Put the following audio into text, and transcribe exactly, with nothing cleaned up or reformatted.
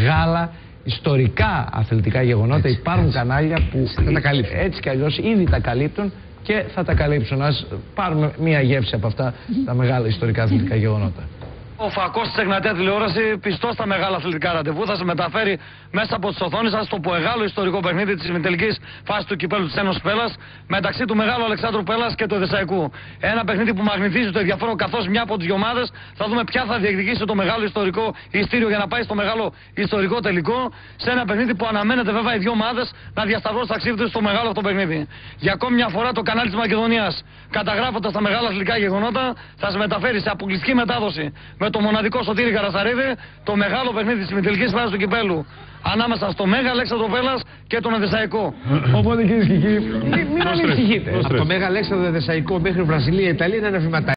μεγάλα ιστορικά αθλητικά γεγονότα. Έτσι, υπάρχουν έτσι. κανάλια που έτσι κι αλλιώς ήδη τα καλύπτουν και θα τα καλύψουν. Ας πάρουμε μία γεύση από αυτά τα μεγάλα ιστορικά αθλητικά γεγονότα. Ο φακός της Εγνατία τηλεόραση, πιστός στα μεγάλα αθλητικά ραντεβού, θα σε μεταφέρει μέσα από τις οθόνες σας στο μεγάλο ιστορικό παιχνίδι της ημιτελικής φάσης του κυπέλου της Ένωσης Πέλλας μεταξύ του Μεγάλου Αλεξάνδρου Πέλλας και του Εδεσσαϊκού. Ένα παιχνίδι που μαγνητίζει το ενδιαφέρον, καθώς μια από τις δυο ομάδες θα δούμε ποια θα διεκδικήσει το μεγάλο ιστορικό ειστήριο για να πάει στο μεγάλο ιστορικό τελικό. Σε ένα παιχνίδι που αναμένεται βέβαια οι δύο ομάδες να διασταυρώσουν ταξίδι τους στο μεγάλο αυτό παιχνίδι. Για ακόμη μια φορά το κανάλι της Μακεδονίας, καταγράφοντας τα μεγάλα αθλητικά γεγονότα, θα σε μεταφέρει σε αποκλειστική μετάδοση με το μοναδικό Σωτήρη Καρασαρίδη το μεγάλο παιχνίδι της ημιτελικής φάσης του κυπέλου ανάμεσα στο Μέγα Αλέξανδρο Πέλλας και τον Εδεσσαϊκό. Οπότε κυρίες και κύριοι, μην ανησυχείτε. Από το Μέγα Αλέξανδρο Εδεσσαϊκό μέχρι Βραζιλία, Ιταλία είναι ένα βηματάκι.